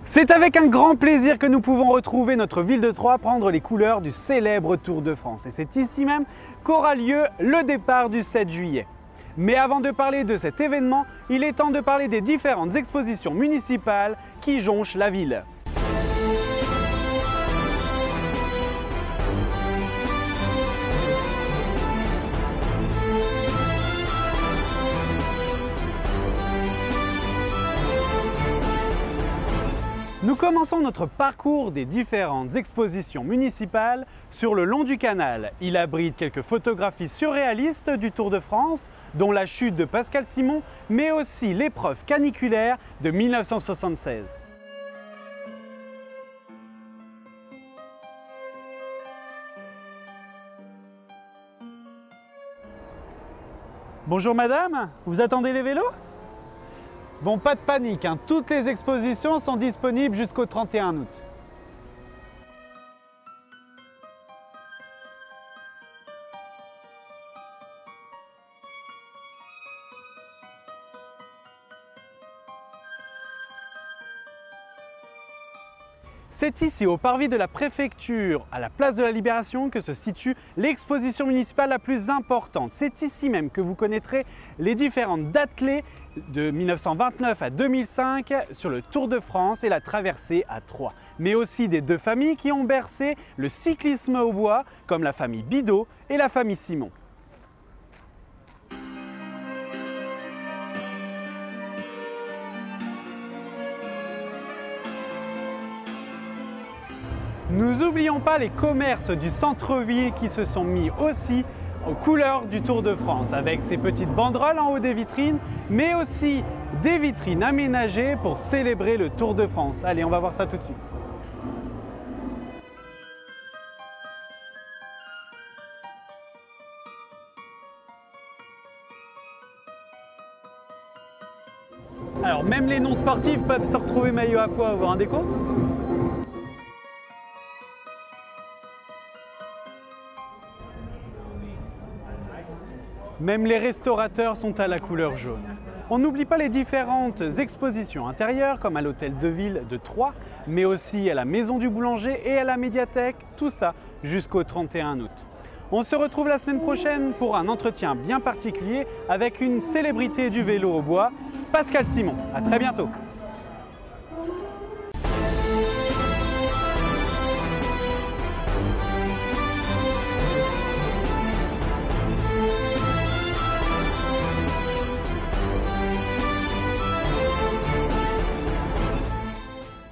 C'est avec un grand plaisir que nous pouvons retrouver notre ville de Troyes prendre les couleurs du célèbre Tour de France. Et c'est ici même qu'aura lieu le départ du 7 juillet. Mais avant de parler de cet événement, il est temps de parler des différentes expositions municipales qui jonchent la ville. Nous commençons notre parcours des différentes expositions municipales sur le long du canal. Il abrite quelques photographies surréalistes du Tour de France, dont la chute de Pascal Simon, mais aussi l'épreuve caniculaire de 1976. Bonjour madame, vous attendez les vélos ? Bon, pas de panique, hein. Toutes les expositions sont disponibles jusqu'au 31 août. C'est ici, au parvis de la préfecture, à la place de la Libération, que se situe l'exposition municipale la plus importante. C'est ici même que vous connaîtrez les différentes dates clés de 1929 à 2005 sur le Tour de France et la traversée à Troyes. Mais aussi des deux familles qui ont bercé le cyclisme au bois, comme la famille Bidot et la famille Simon. Nous n'oublions pas les commerces du centre-ville qui se sont mis aussi aux couleurs du Tour de France, avec ces petites banderoles en haut des vitrines, mais aussi des vitrines aménagées pour célébrer le Tour de France. Allez, on va voir ça tout de suite. Alors, même les non-sportifs peuvent se retrouver maillot à pois, vous vous rendez compte ? Même les restaurateurs sont à la couleur jaune. On n'oublie pas les différentes expositions intérieures, comme à l'hôtel de ville de Troyes, mais aussi à la maison du boulanger et à la médiathèque, tout ça jusqu'au 31 août. On se retrouve la semaine prochaine pour un entretien bien particulier avec une célébrité du vélo au bois, Pascal Simon. À très bientôt.